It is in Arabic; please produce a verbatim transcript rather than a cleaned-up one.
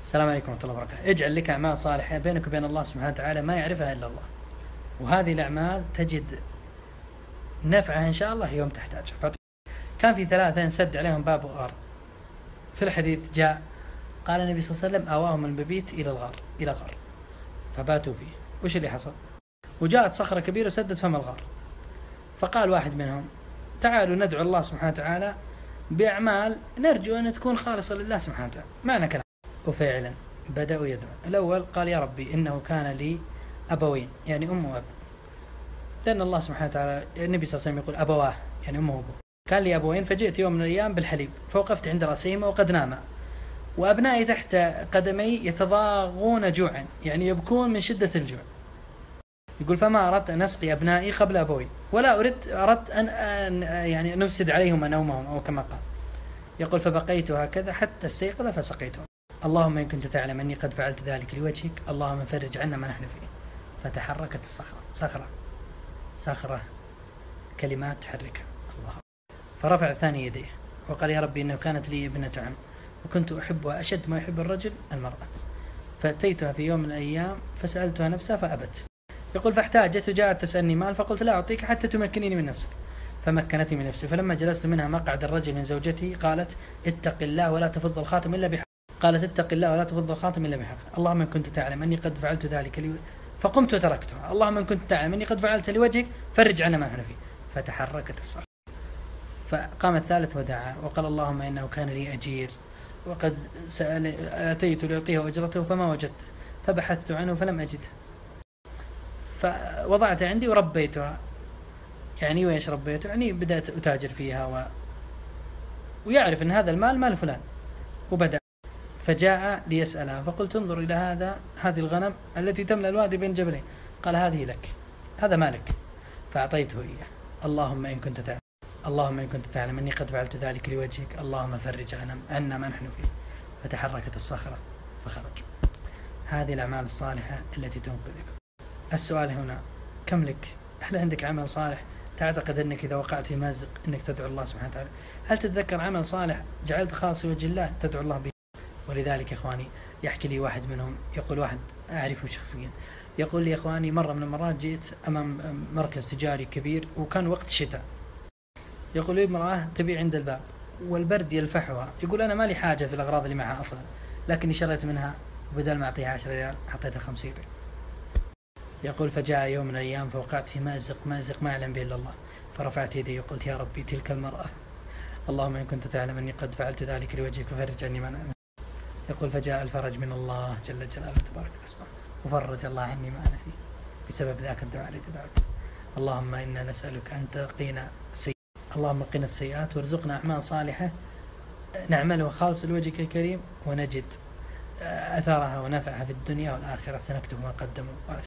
السلام عليكم ورحمة الله وبركاته. اجعل لك أعمال صالحة بينك وبين الله سبحانه وتعالى ما يعرفها إلا الله، وهذه الأعمال تجد نفعها إن شاء الله يوم تحتاج. كان في ثلاثة انسد عليهم باب غار، في الحديث جاء قال النبي صلى الله عليه وسلم آواهم المبيت إلى الغار إلى غار فباتوا فيه. وش اللي حصل؟ وجاءت صخرة كبيرة وسدت فم الغار، فقال واحد منهم تعالوا ندعو الله سبحانه وتعالى بأعمال نرجو أن تكون خالصة لله سبحانه وتعالى. معنى كلام. وفعلا بدأوا يدعون. الأول قال يا ربي إنه كان لي أبوين، يعني أم وأب، لأن الله سبحانه وتعالى النبي صلى الله عليه وسلم يقول أبواه يعني أمه وأبوه. كان لي أبوين فجئت يوم من الأيام بالحليب فوقفت عند رأسيهما وقد ناما، وأبنائي تحت قدمي يتضاغون جوعا، يعني يبكون من شدة الجوع. يقول فما أردت أن أسقي أبنائي قبل أبوي، ولا أردت أردت أن, أن يعني نفسد عليهم نومهم أو كما قال. يقول فبقيت هكذا حتى استيقظ فسقيتهم. اللهم إن كنت تعلم أني قد فعلت ذلك لوجهك اللهم فرج عنا ما نحن فيه. فتحركت الصخرة، صخرة صخرة كلمات تحركها الله. فرفع ثاني يديه وقال يا ربي إنه كانت لي ابنة عم وكنت أحبها أشد ما يحب الرجل المرأة، فأتيتها في يوم من الأيام فسألتها نفسها فأبت. يقول فاحتاجت وجاءت تسألني مال فقلت لا أعطيك حتى تمكنيني من نفسك، فمكنتني من نفسي. فلما جلست منها مقعد الرجل من زوجته قالت اتق الله ولا تفض الخاتم إلا بحق. قالت اتق الله ولا تفض الخاتم إلا بحق. اللهم إن كنت تعلم أني قد فعلت ذلك لي فقمت وتركتها. اللهم إن كنت تعلم أني قد فعلت لوجهك فرج عنا ما نحن فيه. فتحركت الصخرة. فقام الثالث ودعا وقال اللهم إنه كان لي أجير وقد سأل أتيت لأعطيه أجرته فما وجدت، فبحثت عنه فلم أجده فوضعت عندي وربيتها. يعني وإيش ربيته؟ يعني بدأت أتاجر فيها و... ويعرف أن هذا المال مال فلان. وبدأ فجاء ليسألها فقلت انظر إلى هذا هذه الغنم التي تملأ الوادي بين جبلين. قال هذه لك، هذا مالك. فأعطيته إياه. اللهم إن كنت تعلم اللهم إن كنت تعلم أني قد فعلت ذلك لوجهك اللهم فرج عنا ما نحن فيه. فتحركت الصخرة فخرج. هذه الأعمال الصالحة التي تنقذك. السؤال هنا كم لك؟ هل عندك عمل صالح تعتقد أنك إذا وقعت في مازق أنك تدعو الله سبحانه وتعالى؟ هل تتذكر عمل صالح جعلت خاص وجه الله تدعو الله به؟ ولذلك إخواني يحكي لي واحد منهم، يقول واحد أعرفه شخصيا، يقول لي إخواني مرة من المرات جئت أمام مركز تجاري كبير وكان وقت الشتاء. يقول لي امرأة تبيع عند الباب والبرد يلفحها. يقول أنا ما لي حاجة في الأغراض اللي معها أصلا، لكني شريت منها وبدل ما أعطيها عشرة ريال أعطيتها خمسين ريال. يقول فجاء يوم من الأيام فوقعت في مازق مازق ما أعلم به إلا الله، فرفعت يدي وقلت يا ربي تلك المرأة اللهم إن كنت تعلم أني قد فعلت ذلك لوجهك ففرج عني ما أنا. يقول فجاء الفرج من الله جل جلاله تبارك اسمه وفرج الله عني ما أنا فيه بسبب ذاك الدعاء الذي دعوت. اللهم إنا نسألك أن تقينا السيئات، اللهم قنا السيئات وارزقنا أعمال صالحة نعملها خالص لوجهك الكريم ونجد أثرها ونفعها في الدنيا والآخرة. سنكتب ما قدموا.